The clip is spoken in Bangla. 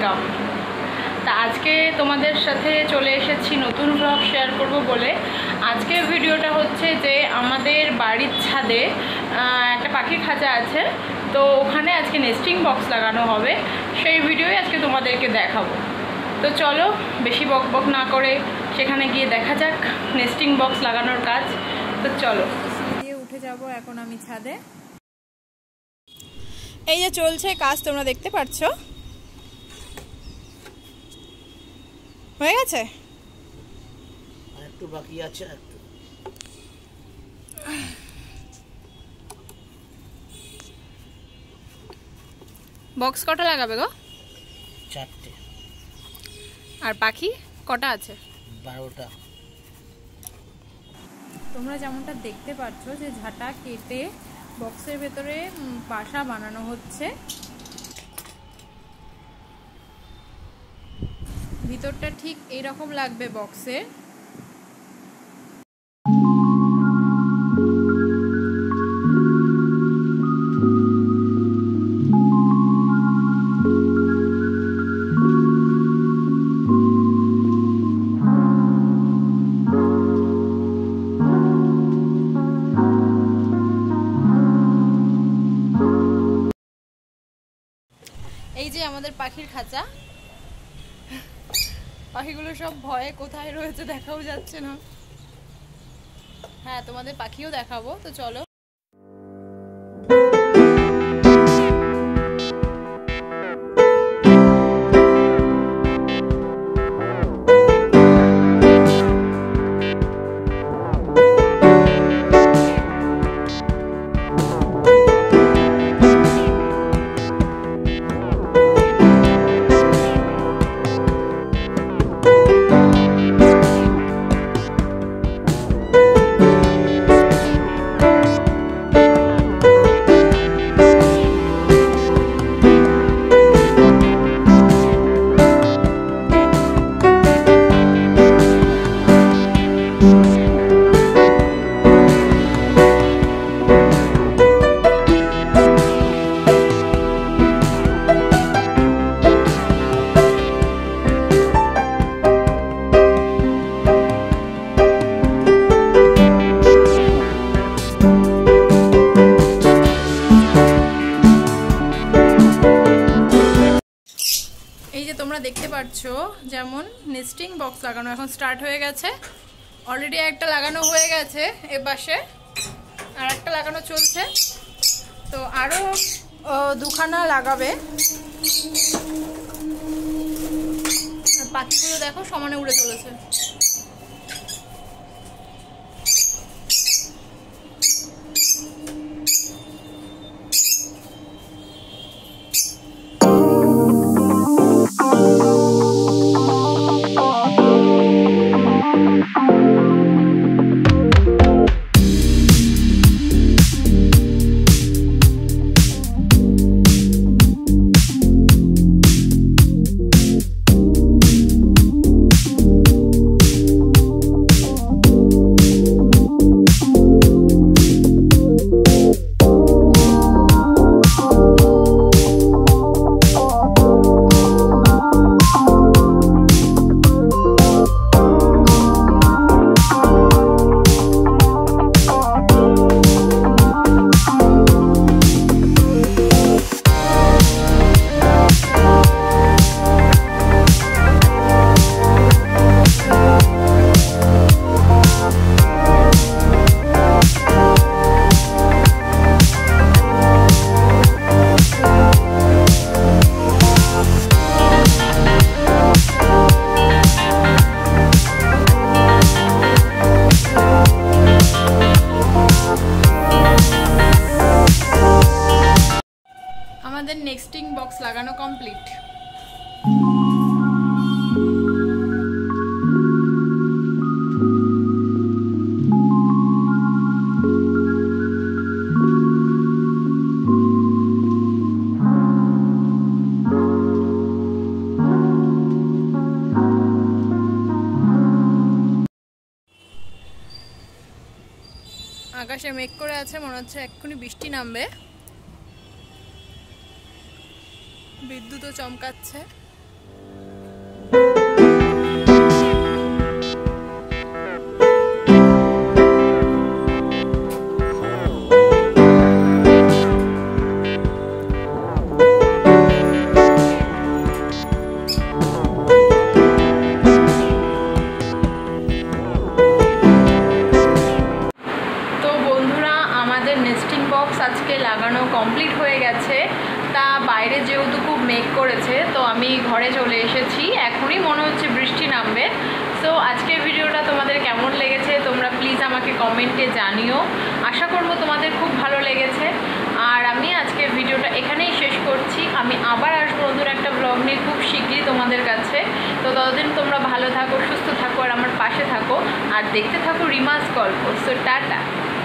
ওয়েলকাম। তা আজকে তোমাদের সাথে চলে এসেছি নতুন ব্লগ শেয়ার করব বলে। আজকের ভিডিওটা হচ্ছে যে আমাদের বাড়ির ছাদে একটা পাখির খাঁচা আছে, তো ওখানে আজকে নেস্টিং বক্স লাগানো হবে, সেই ভিডিওই আজকে তোমাদেরকে দেখাবো। তো চলো বেশি বকবক না করে সেখানে গিয়ে দেখা যাক নেস্টিং বক্স লাগানোর কাজ। তো চলো দিয়ে উঠে যাব এখন আমি ছাদে। এই যে চলছে কাজ, তোমরা দেখতে পাচ্ছ। হয়ে গেছে, একটু বাকি আছে। একটু বক্স কটা লাগাবে গো? 4টে। আর পাখি কটা আছে? 12টা। তোমরা যেমনটা দেখতে পাচ্ছ যে ঝাঁটা কেটে বক্সের ভেতরে বাসা বানানো হচ্ছে। ভিতরটা ঠিক এইরকম লাগবে বক্সে। এই যে আমাদের পাখির খাঁচা, পাখিগুলো সব ভয়ে কোথায় রয়েছে দেখাও যাচ্ছে না। হ্যাঁ, তোমাদের পাখিও দেখাবো, তো চলো। তোমরা দেখতে পাচ্ছ যেমন নেস্টিং বক্স লাগানো এখন স্টার্ট হয়ে গেছে। অলরেডি একটা লাগানো হয়ে গেছে, এ পাশে আর একটা লাগানো চলছে, তো আরো দুখানা লাগাবে। পাখিগুলো দেখো সমানে উড়ে চলেছে। আমাদের নেস্টিং বক্স লাগানো কমপ্লিট। আকাশে মেঘ করে আছে, মনে হচ্ছে এক্ষুনি বৃষ্টি নামবে। বিদ্যুৎও চমকাচ্ছে। বক্স আজকে লাগানো কমপ্লিট হয়ে গেছে। তা বাইরে যেহেতু খুব মেঘ করেছে, তো আমি ঘরে চলে এসেছি। এখনই মনে হচ্ছে বৃষ্টি নামবে। সো আজকের ভিডিওটা তোমাদের কেমন লেগেছে তোমরা প্লিজ আমাকে কমেন্টে জানিও। আশা করব তোমাদের খুব ভালো লেগেছে। আর আমি আজকের ভিডিওটা এখানেই শেষ করছি। আমি আবার আসবো নতুন একটা ব্লগ নিয়ে খুব শীঘ্রই তোমাদের কাছে। তো ততদিন তোমরা ভালো থাকো, সুস্থ থাকো, আর আমার পাশে থাকো, আর দেখতে থাকো রিমাস গল্প। So tata.